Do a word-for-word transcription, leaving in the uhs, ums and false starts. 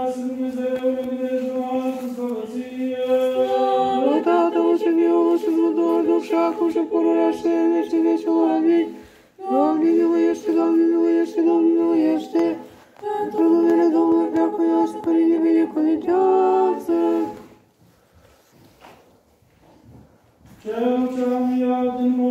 să Dumnezeule, minești cu sfăvăție. Slavă Tatăl și Fiul și Sfântul Duh și acum și pururea și în vecii vecilor. Amin. Doamne, miluiește, Doamne, miluiește, Doamne, miluiește. Pentru numele Domnului preacuios, Părinte binecuvintează. Cel ce am iat în